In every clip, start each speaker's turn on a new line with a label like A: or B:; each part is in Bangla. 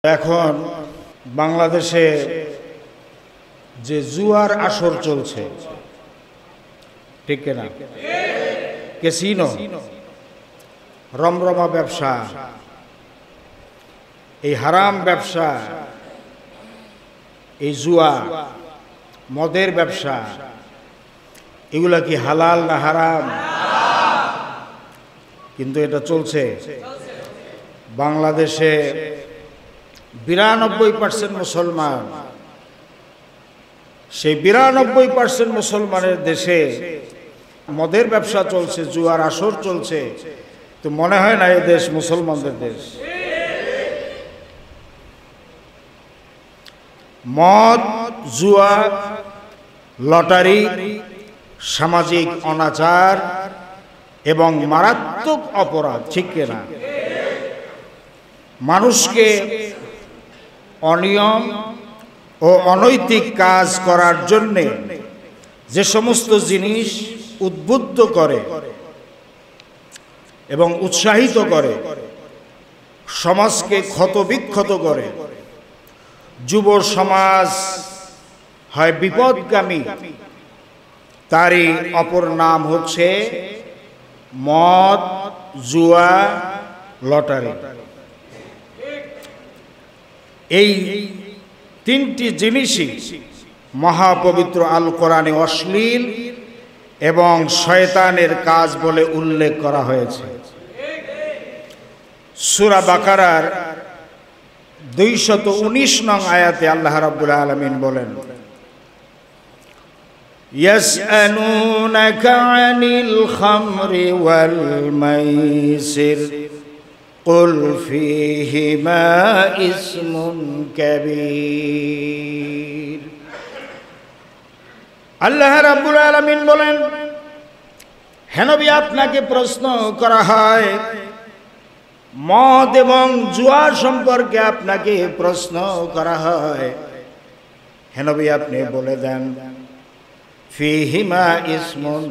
A: এখন বাংলাদেশে যে জুয়ার আসর চলছে, ঠিক না? ক্যাসিনো, রমরমা ব্যবসা, এই হারাম ব্যবসা, এই জুয়া, মদের ব্যবসা, এগুলা কি হালাল না হারাম? কিন্তু এটা চলছে। বাংলাদেশে 92% মুসলমান, সেই 92% মুসলমানের দেশে মদের ব্যবসা চলছে, জুয়ার আসর চলছে, তো মনে হয় না এই দেশ মুসলমানদের দেশ। মদ, জুয়া, লটারি, সামাজিক অনাচার এবং মারাত্মক অপরাধ, ঠিক কিনা? মানুষকে অনিয়ম ও অনৈতিক কাজ করার জন্য যে সমস্ত জিনিস উদ্বুদ্ধ করে এবং উৎসাহিত করে, সমাজকে ক্ষতবিক্ষত করে, যুব সমাজ হয় বিপদগামী, তারই অপর নাম হচ্ছে মদ, জুয়া, লটারি। এই তিনটি জিনিসই মহাপবিত্র আল কোরআনে অশ্লীল এবং শয়তানের কাজ বলে উল্লেখ করা হয়েছে। সূরা বাকারার 219 নং আয়াতে আল্লাহ রাব্বুল আলামিন বলেন, ইয়াসআলুনাকা আনিল খামরি ওয়াল মাইসির কুল ফীহিমা ইসমুন কাবীর। আল্লাহ রাব্বুল আলামিন বলেন, হে নবী, আপনাকে প্রশ্ন করা হয়, মদ এবং জুয়া সম্পর্কে আপনাকে প্রশ্ন করা হয়, হে নবী আপনি বলে দেন, ফীহিমা ইসমুন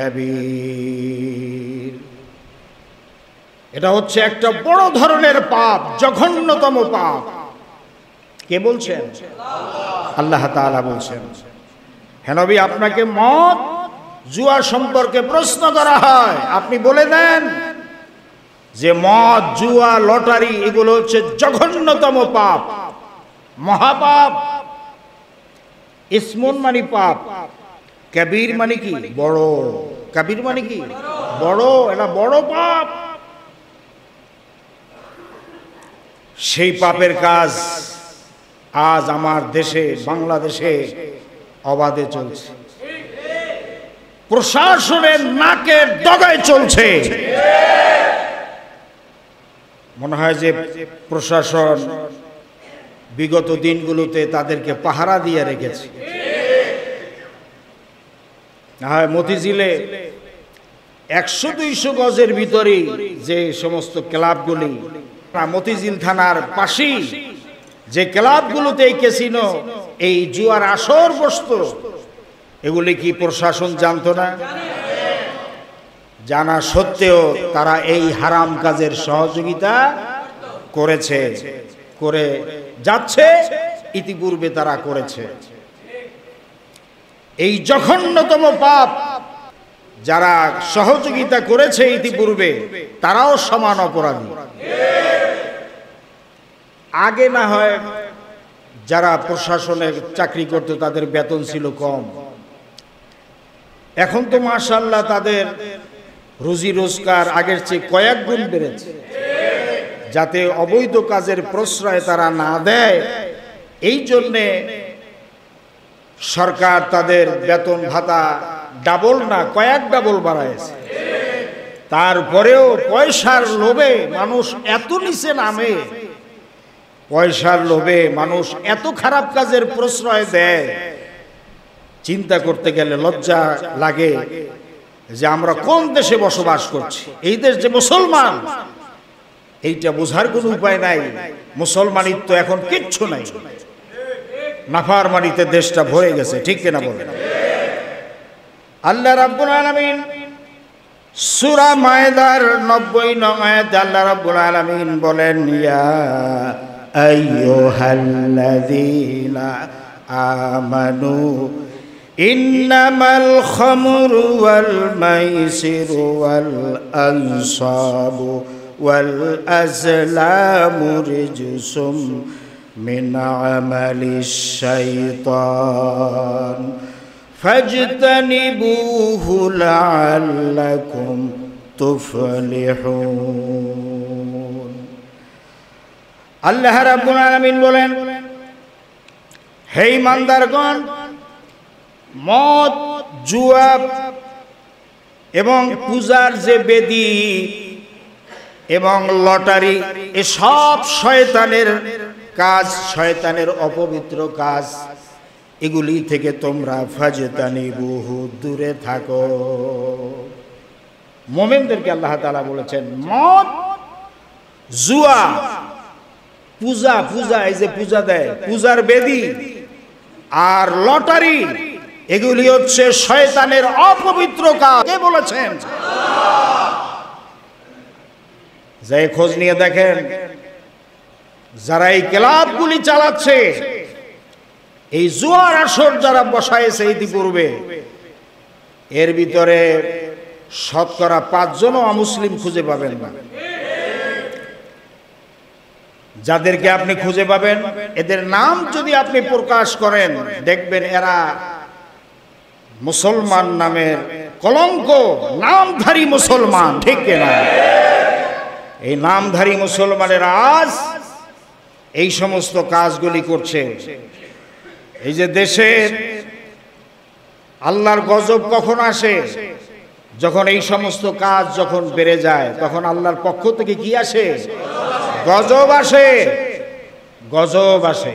A: কাবীর। এটা হচ্ছে একটা বড় ধরনের পাপ, জঘন্যতম পাপ। কে বলছেন? আল্লাহ তাআলা বলছেন। হে নবী, আপনাকে মদ, জুয়া সম্পর্কে প্রশ্ন করা হয়, আপনি বলে দেন যে মদ, জুয়া, লটারি এগুলো হচ্ছে জঘন্যতম পাপ, মহাপাপ। ইসমুন মানে পাপ, কাবীর মানে কি? বড়। কাবীর মানে কি? বড়। এটা বড় পাপ। সেই পাপের কাজ আজ আমার দেশে, বাংলাদেশে অবাধে চলছে, প্রশাসনের নাকের ডগায় চলছে। মনে হয় যে প্রশাসন বিগত দিনগুলোতে তাদেরকে পাহারা দিয়ে রেখেছে। হয় মতিঝিলে 100-200 গজের ভিতরে যে সমস্ত ক্লাবগুলি, মতিঝিল থানার পাশেই যে ক্লাবগুলোতে এই ক্যাসিনো, এই জুয়ার আসর বসতো, এগুলি কি প্রশাসন জানতো না? জানা সত্ত্বেও তারা এই হারাম কাজের সহযোগিতা করেছে, করে যাচ্ছে, ইতিপূর্বে তারা করেছে। এই জঘন্যতম পাপ যারা সহযোগিতা করেছে ইতিপূর্বে, তারাও সমান অপরাধী। আগে না হয় যারা প্রশাসনে চাকরি করত তাদের বেতন ছিল কম, এখন তো মাশাআল্লাহ তাদের রুজি রোজগার আগের চেয়ে কয়েক গুণ বেড়েছে। যাতে অবৈধ কাজের প্রশ্রয় তারা না দেয়, এই জন্যে সরকার তাদের বেতন ভাতা ডাবল না কয়েক ডাবল বাড়াইছে। তারপরেও পয়সার লোভে মানুষ এত নিচে নামে, পয়সার লোভে মানুষ এত খারাপ কাজের প্রশ্রয় দেয়, চিন্তা করতে গেলে লজ্জা লাগে যে আমরা কোন দেশে বসবাস করছি। এই দেশ যে মুসলমান, এইটা বোঝার কোনো উপায় নাই। মুসলমানিত্ব এখন কিচ্ছু নাই, নাফরমানিতে দেশটা ভরে গেছে, ঠিক কিনা বলেন? আল্লাহ রাব্বুল আলামিন সূরা মায়েদার 90 নং আয়াতে আল্লাহ রাব্বুল আলামিন বলেন, ইয়া আইয়ুহাল্লাযীনা আমানু ইন্নামাল খামরু ওয়াল মাইসিরু ওয়াল আনসাবু ওয়াল আজলামু রিজসুম মিন আমালিশ শাইতান ফাজতানিবুহু লাআল্লাকুম তুফলিহুন। আল্লাহ রাব্বুল আলামিন বলেন, হে ইমানদারগণ, মদ, জুয়া এবং পূজার যে বেদী এবং লটারি এসব শয়তানের কাজ, শয়তানের অপবিত্র কাজ, এগুলি থেকে তোমরা ফাজতানিবুহু দূরে থাকো। মুমিনদেরকে আল্লাহ তাআলা বলেছেন মদ, জুয়া, পূজা এই যে পূজা দেয়, পূজার বেদী আর লটারি, এগুলি হচ্ছে শয়তানের অপবিত্র কাজ। কে বলেছেন? যে খোঁজ নিয়ে দেখেন, যারা এই ক্লাবগুলি চালাচ্ছে, এই জুয়ার আসর যারা বসাইছে ইতিপূর্বে, এর ভিতরে শতকরা 5 জনও অমুসলিম খুঁজে পাবেন না। যাদেরকে আপনি খুঁজে পাবেন, এদের নাম যদি আপনি প্রকাশ করেন, দেখবেন এরা মুসলমান নামের কলঙ্ক, নামধারী মুসলমান, ঠিক কিনা? এই নামধারী মুসলমানের আজ এই সমস্ত কাজগুলি করছে। এই যে দেশে আল্লাহর গজব কখন আসে? যখন এই সমস্ত কাজ যখন বেড়ে যায়, তখন আল্লাহর পক্ষ থেকে কি আসে? গজব আসে, গজব আসে।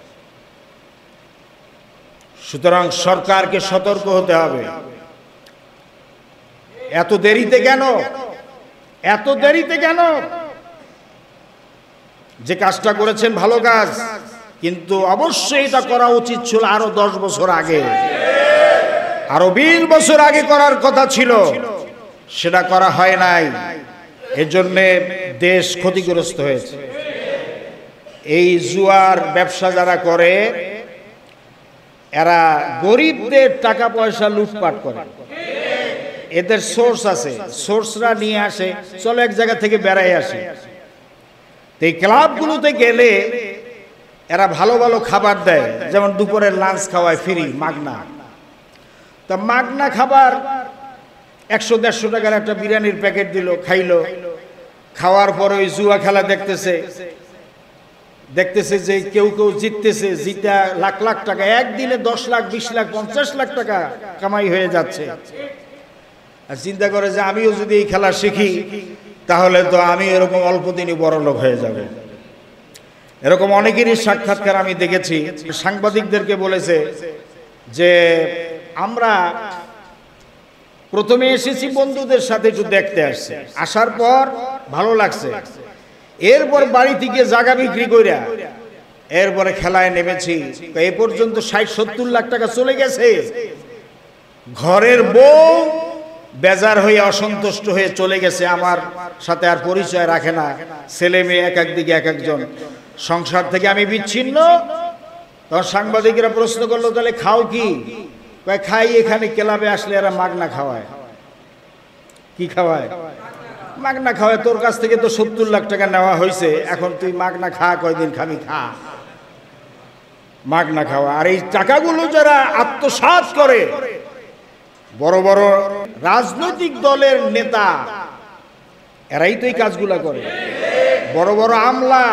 A: সুতরাং সরকারকে সতর্ক হতে হবে। এত দেরিতে কেন? এত দেরিতে কেন? যে কাজটা করেছেন ভালো কাজ, কিন্তু অবশ্যই এটা করা উচিত ছিল আরো 10 বছর আগে, আরো 20 বছর আগে করার কথা ছিল, সেটা করা হয় নাই। এজন্য দেশ ক্ষতিগ্রস্ত হয়েছে। এই জুয়ার ব্যবসা যারা করে, এরা গরিবদের টাকা পয়সা লুটপাট করে। এদের সোর্স আছে, সোর্সরা নিয়ে আসে, চলো এক জায়গা থেকে বেড়াই আসে। এই ক্লাবগুলোতে গেলে এরা ভালো ভালো খাবার দেয়, যেমন দুপুরের লাঞ্চ খাওয়ায় ফ্রি, মাগনা। তা মাগনা খাবার 100-150 টাকার একটা বিরিয়ানির প্যাকেট দিল, খাইলো। খাওয়ার পরে ওই জুয়া খেলা দেখতেছে যে কেউ কেউ জিততেছে, জিতা লাখ লাখ টাকা, একদিনে 10 লাখ, 20 লাখ, 50 লাখ টাকা কামাই হয়ে যাচ্ছে। আর চিন্তা করে যে আমিও যদি এই খেলা শিখি, তাহলে তো আমি এরকম অল্প দিনই বড় লোক হয়ে যাব। এরকম অনেকেরই সাক্ষাৎকার আমি দেখেছি, সাংবাদিকদেরকে বলেছে যে আমরা প্রথমে এসেছি বন্ধুদের সাথে, একটু দেখতে আসছে, আসার পর ভালো লাগছে, এরপর বাড়ি থেকে জায়গা বিক্রি কইরা এরপরে খেলায় নেমেছি। এ পর্যন্ত 60-70 লাখ টাকা চলে গেছে। ঘরের বউ বেজার হয়ে, অসন্তুষ্ট হয়ে চলে গেছে, আমার সাথে আর পরিচয় রাখে না, ছেলে মেয়ে এক একদিকে এক একজন, সংসার থেকে আমি বিচ্ছিন্ন। তখন সাংবাদিকরা প্রশ্ন করলো, তাহলে খাও কি? খাই, এখানে ক্লাবে আসলে এরা মাগনা খাওয়ায়। কি খাওয়ায়? মাগনা খাওয়ায়। তোর কাছ থেকে তো 70 লাখ টাকা নেওয়া হয়েছে, এখন তুই মাগনা খা, কয়দিন খাবি খা, মাগনা খাওয়া। আর এই টাকাগুলো যারা আত্মসাৎ করে, বড় বড় রাজনৈতিক দলের নেতা, এরাই তো এই কাজগুলা করে, বড় বড় আমলা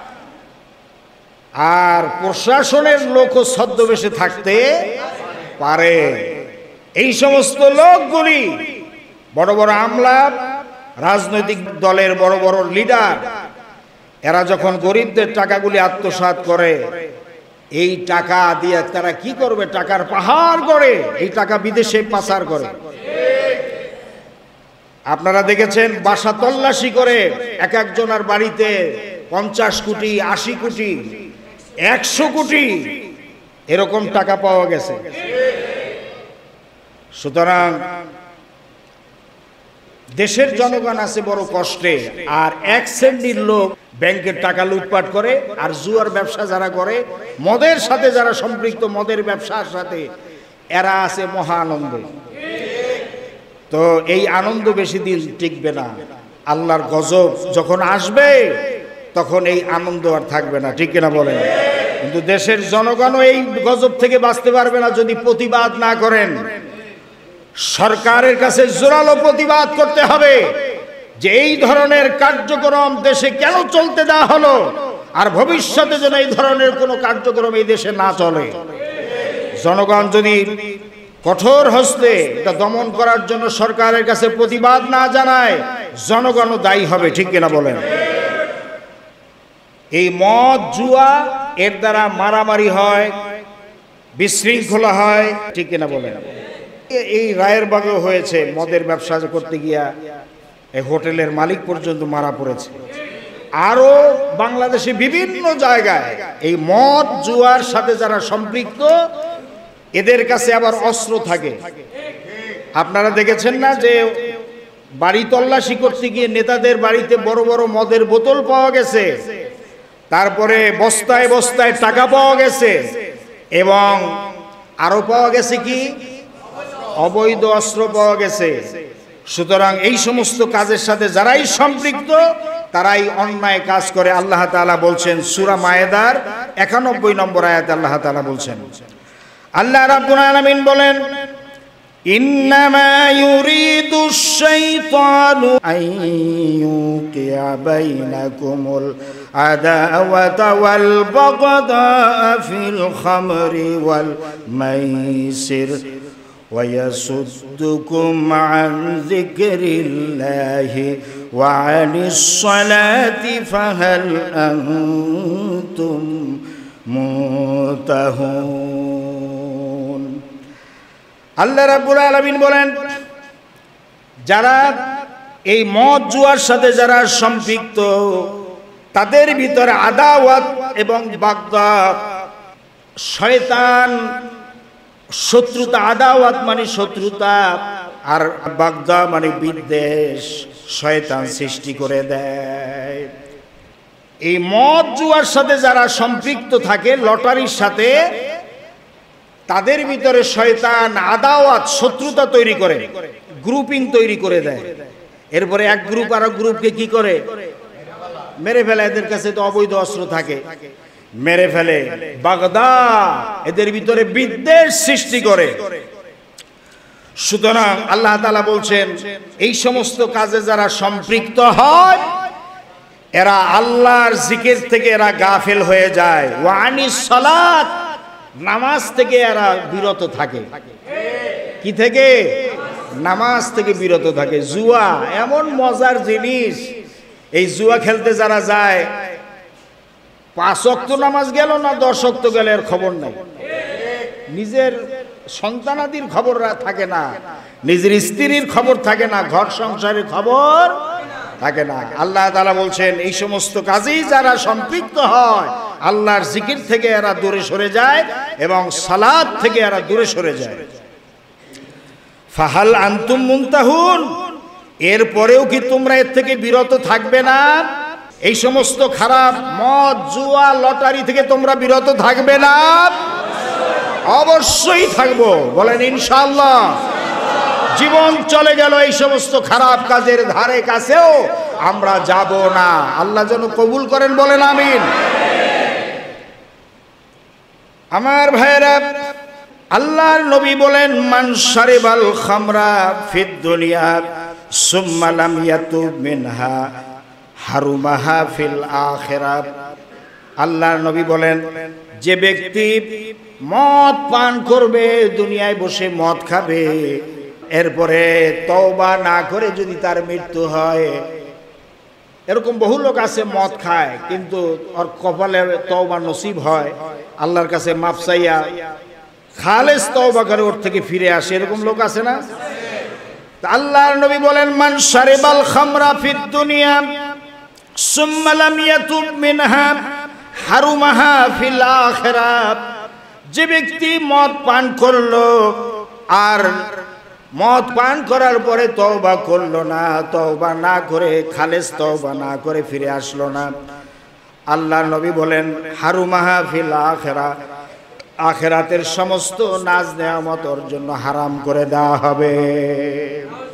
A: আর প্রশাসনের লোকও ছদ্মবেশে থাকতে পারে। এই সমস্ত লোকগুলি, বড় বড় আমলা, রাজনৈতিক দলের বড় বড় লিডার, এরা যখন গরিবদের টাকাগুলি আত্মসাৎ করে, এই টাকা দিয়ে তারা কি করবে? টাকার পাহাড় করে এই টাকা বিদেশে পাচার করে। আপনারা দেখেছেন, বাসা তল্লাশি করে এক একজনের বাড়িতে 50 কোটি, 80 কোটি, 100 কোটি এরকম টাকা পাওয়া গেছে। সুতরাং দেশের জনগণ আছে বড় কষ্টে, আর এক শ্রেণীর লোক ব্যাংকের টাকা লুটপাট করে। আর জুয়ার ব্যবসা যারা করে, মদের সাথে যারা সম্পৃক্ত, মদের ব্যবসার সাথে, এরা আছে মহা আনন্দে। তো এই আনন্দ বেশি দিন টিকবে না। আল্লাহর গজব যখন আসবে তখন এই আনন্দ আর থাকবে না, ঠিক কিনা বলেন? কিন্তু দেশের জনগণও এই গজব থেকে বাঁচতে পারবে না যদি প্রতিবাদ না করেন। সরকারের কাছে জোরালো প্রতিবাদ করতে হবে যে এই ধরনের কার্যক্রম দেশে কেন চলতে দেওয়া হলো, আর ভবিষ্যতে যেন এই ধরনের কোনো কার্যক্রম এই দেশে না চলে। জনগণ যদি কঠোর হস্তে এটা দমন করার জন্য সরকারের কাছে প্রতিবাদ না জানায়, জনগণও দায়ী হবে, ঠিক কিনা বলেন? এই মদ জুয়া এর দ্বারা মারামারি হয়, বিশৃঙ্খলা হয়, ঠিক কিনা বলেন? এই রায়েরবাগেও হয়েছে, মদের ব্যবসা করতে গিয়া এই হোটেলের মালিক পর্যন্ত মারা পড়েছে। আরো বাংলাদেশে বিভিন্ন জায়গায় এই মদ জুয়ার সাথে যারা সম্পৃক্ত, এদের কাছে আবার অস্ত্র থাকে। আপনারা দেখেছেন না যে বাড়ি তল্লাশি করতে গিয়ে নেতাদের বাড়িতে বড় বড় মদের বোতল পাওয়া গেছে, তারপরে বস্তায় বস্তায় টাকা পাওয়া গেছে, এবং আরো পাওয়া গেছে কি অবৈধ অস্ত্র পাওয়া গেছে। সুতরাং এই সমস্ত কাজের সাথে যারাই সম্পৃক্ত তারাই অন্যায় কাজ করে। আল্লাহ তাআলা বলছেন সূরা মায়েদার 91 নম্বর আয়াতে আল্লাহ তাআলা বলছেন, আল্লাহ রাব্বুল আলামিন বলেন, ইন্নামা ইউরিদুশ শাইতানু আন ইউকিয়া বাইনাকুমুল আদাওয়াতা ওয়াল বাগদা ফিল খামরি ওয়াল মাইসির ويصدكم عن ذكر الله وعن الصلاة فهل أنتم منتهون। আল্লাহ রাব্বুল আলামিন বলেন, যারা এই মদ জুয়ার সাথে যারা সম্পৃক্ত তাদের ভিতরে আদাওয়াত এবং বাগদা, শয়তান শত্রুতা, আদাওয়াত মানে শত্রুতা, আর বাগদা মানে বিদ্বেষ, শয়তান সৃষ্টি করে দেয়। এই মদ জুয়ার সাথে যারা সম্পৃক্ত থাকে, লটারির সাথে, তাদের ভিতরে শয়তান আদাওয়াত শত্রুতা তৈরি করে, গ্রুপিং তৈরি করে দেয়। এরপরে এক গ্রুপ আর এক গ্রুপকে কি করে মেরে ফেলে। এদের কাছে তো অবৈধ অস্ত্র থাকে, মেরে ফেলে। বাগদা, এদের ভিতরে বিদ্বেষ সৃষ্টি করে। সুতরাং আল্লাহ তাআলা বলছেন, এই সমস্ত কাজে যারা সম্পৃক্ত হয় এরা আল্লাহর জিকির থেকে এরা গাফেল হয়ে যায়। ওয়ানিস সালাত, নামাজ থেকে এরা বিরত থাকে। কি থেকে? নামাজ থেকে বিরত থাকে। জুয়া এমন মজার জিনিস, এই জুয়া খেলতে যারা যায় 5 ওয়াক্ত নামাজ গেল না 10 ওয়াক্ত গেল এর খবর নাই। নিজের সন্তানাদির খবর থাকে না, নিজের স্ত্রীর খবর থাকে না, ঘর সংসারের খবর থাকে না। আল্লাহ তাআলা বলছেন, এই সমস্ত কাজেই যারা সম্পৃক্ত হয় আল্লাহর জিকির থেকে এরা দূরে সরে যায় এবং সালাত থেকে এরা দূরে সরে যায়। ফাহাল আনতুম মুনতাহুন, এরপরেও কি তোমরা এর থেকে বিরত থাকবে না? এই সমস্ত খারাপ মদ জুয়া লটারি থেকে তোমরা বিরত থাকবে না? অবশ্যই থাকবো, বলেন ইনশাআল্লাহ। জীবন চলে গেল এই সমস্ত খারাপ কাজের ধারে কাছেও আমরা যাব না। আল্লাহ যেন কবুল করেন, বলেন আমিন। আমার ভাইরা, আল্লাহর নবী বলেন, মান শারিবাল খামরা ফিদ দুনিয়া সুম্মা লাম ইয়াতুব মিনহা হারুমাহা ফিল আখিরাত। আল্লাহর নবী বলেন, যে ব্যক্তি মদ পান করবে, দুনিয়ায় বসে মদ খাবে, এরপরে তওবা না করে যদি তার মৃত্যু হয়, এরকম বহু লোক আছে মদ খায় কিন্তু ওর কপালে তওবা নসিব হয়, আল্লাহর কাছে মাফ চাইয়া খালেস তওবা করে ওর থেকে ফিরে আসে, এরকম লোক আছে না? আল্লাহর নবী বলেন, মান শারিবাল খামরা ফিদ দুনিয়া সুম্মা লাম ইয়াতুব মিনহা হারুমাহা ফিল আখিরাত। যে ব্যক্তি মদ পান করলো আর মদ পান করার পরে তওবা করলো না, তওবা না করে খালেস তওবা না করে ফিরে আসলো না, আল্লাহর নবী বলেন হারুমাহা ফিল আখিরা, আখিরাতের সমস্ত নাজ নেয়ামত ওর জন্য হারাম করে দেওয়া হবে।